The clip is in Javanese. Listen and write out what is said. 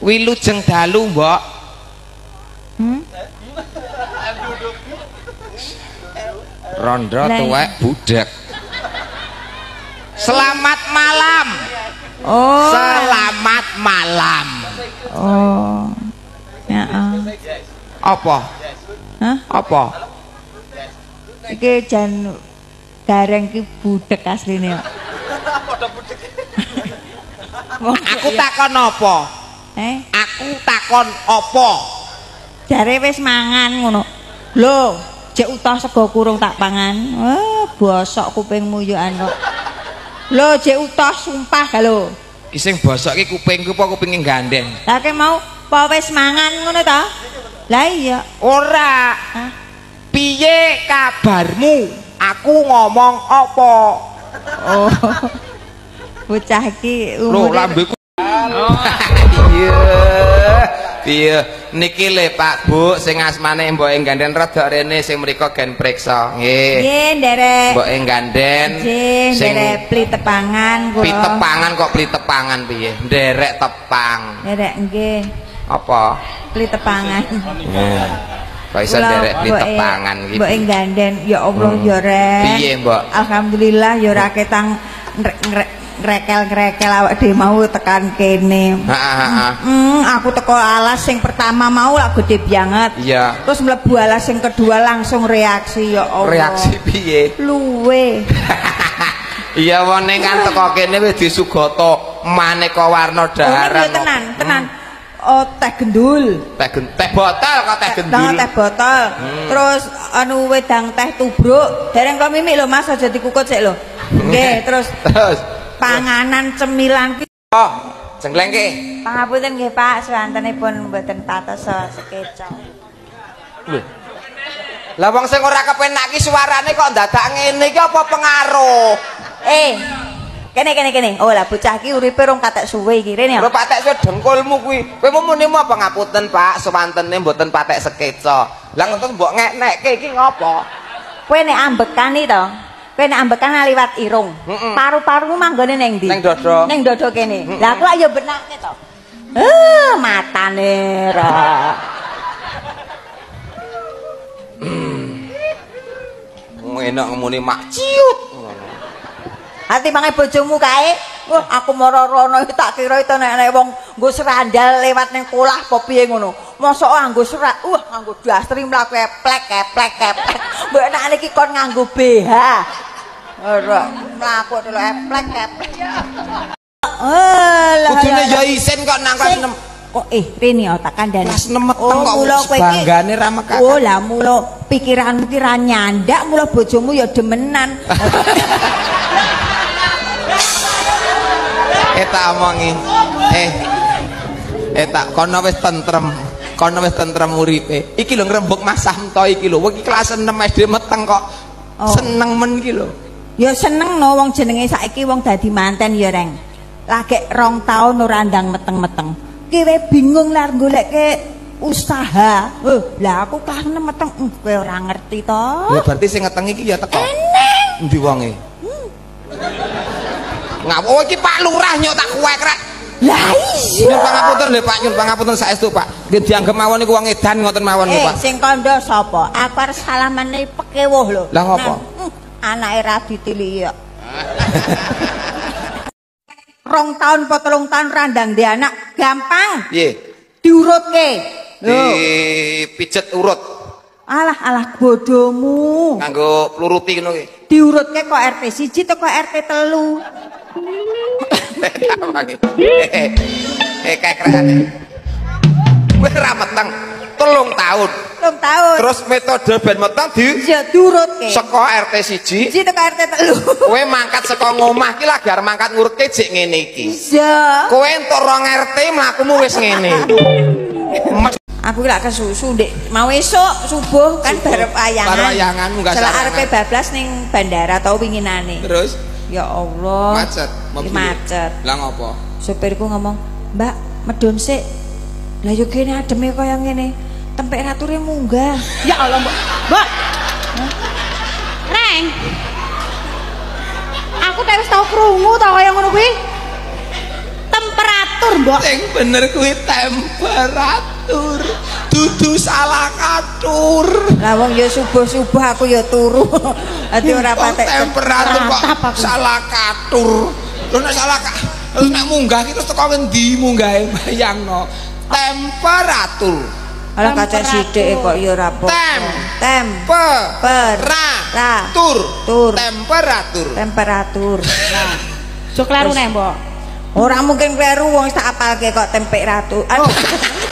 Wilujeng dalu, Mbok. Rondo tuwek budak. Selamat malam. Oh. Selamat malam. Oh. Ya. Apa? Hah? Apa? Iki jan gareng ki budek asline kok. Aku takon apa? Aku takon apa? Jare wis mangan ngono. Lho, jek utoh sego kurung tak pangan. Wah, bosok kupingmu yo kok. Lho, jek utoh sumpah ga lho. Sing bosok ki kupingku apa kupinge gandeng? Lah ke mau apa wis mangan ngono ta? Lah iya. Ora. Piye kabarmu? Aku ngomong apa? Oh. Bocah iki Lho, lambeku. Iya. Iya, niki le Pak Bu sing asmane mboke ganden rada rene sing mriko gen priksa. Nggih. Nggih, nderek. Mboke ganden. Nggih, nderek pli tepangan kula. Pli tepangan kok pli tepangan piye? Nderek tepang. Nderek nggih. Apa? Pli tepangan. Nggih. Kok iso nderek pli tepangan iki? Mboke ganden, ya Allah ya Rek. Piye, Mbok? Alhamdulillah ya ora ketang ngrekel-ngrekel awak dhewe mau tekan kene. Aku teko alas sing pertama mau lak gede banget. Iya. Terus mlebu alas sing kedua langsung reaksi ya Allah. Reaksi piye? Luwe. Iya wone kan teko kene wis disugata maneka warna daharan. Oh, tenan. Oh, teh gendul. Teh botol kok teh gendul. Teh botol. Terus anu wedang teh tubruk. Dereng kok mimik lho Mas, aja dikukut sik lho. Nggih, terus panganan cemilan ki. Oh, jengleng ki. Pangapunten nggih Pak, swantenipun mboten patos sekeca. Lho. Lah wong sing ora kepenak ki suarane kok dadak ngene iki apa pengaruh? Kene. Oh lah bocah iki uripe rong katek suwe iki rene ya. Ora patek suwe dengkulmu kuwi. Kowe muni apa ngapunten Pak, sewantene mboten patek sekeca. Lah ngoten mbok ngeknekke iki ngopo? Kowe nek ambekani to. Kowe nek ambekan liwat irung. Paru-parumu manggone ning ndi? Ning dada. Ning dada kene. Lah aku ya benake to. Matane ra. Enak ngomongin mak ciut. Hati mangai bojomu kae. Wah, aku moro-rono tak kira itu nek wong nggo serandal lewat ning kolah apa piye ngono. Mosok nganggo serat. Nganggo dastri mlaku keplek. Mbok nek niki kon nganggo BH. Ora, mlaku telu keplek. Kudune ya isin kok nang kelas 6. Kok rene ya tak kandhani. Kelas 6 meteng kok banggane ra mekak. Oh, lah mula pikiranmu ki ra nyandak, mula bojomu ya demenan. Tak omongi. Tak kono wis tentrem uripe. Iki lho ngrembug Mas Samto iki lho. Iki kelas 6 SD meteng kok. Seneng men iki lho. Ya seneng no wong jenenge saiki wong dadi manten ya Reng. Lagi 2 tahun ora ndang meteng-meteng. Kowe bingung lah goleke usaha. Lah aku kelas 6 meteng kowe ora ngerti to. Ya berarti sing ngeteng iki ya teko. Endi wonge? Ngapo iki Pak Lurah nyok tak kuwek rek. Lah iya. Nyun pangapunten lho Pak, nyun pangapunten saestu Pak. Nggih dianggep mawon niku wong edan ngoten mawon lho Pak. Sing kandha sapa? Aku arep salamane pekewuh lho. Lah ngopo? Anake ra ditili ya. 2 tahun apa 3 tahun randang di anak gampang. Piye? Diurutke. Dipijet urut. Alah bodomu. Nganggo pluruti ngono ki. Diurutke kok RT 1 to kok RT 3. Kekrane. Kowe ra meteng 3 tahun. 3 tahun. Terus metode ben meteng diurutke. Saka RT 1 to RT 3. Kowe mangkat saka ngomah ki lagi arep mangkat ngurutke jek ngene iki. Iya. Kowe entuk 2 RT mlakumu wis ngene. Aku lak kesusu ndek mau esuk subuh kan barep ayangan. Barep ayangan munggah sarangan. Celak arepe bablas ning bandara tau winginane. Terus ya Allah. Macet. Lah ngopo? Supirku ngomong, "Mbak, medun sik." Lah yo kene ademe kaya ngene. Temperature munggah. Ya Allah, Mbak. Neng. Aku tak wis tau krungu to kaya ngono kuwi. Temperatur temperatur, Mbok. Sing bener kuwi temperatur. Dudu salah katur. Lah wong ya subuh-subuh aku ya turu. Dadi ora patek temperatur kok salah katur. Lho nek salah terus nek munggah ki terus teko endi munggahe bayangno. Temperatur. Ala kaca sithik kok ya ora apa. Temperatur. Temperatur. Temperatur. Nah. Sok kleru nek, Mbok. Ora mungkin kleru wong tak apalke kok temperatur. Aduh.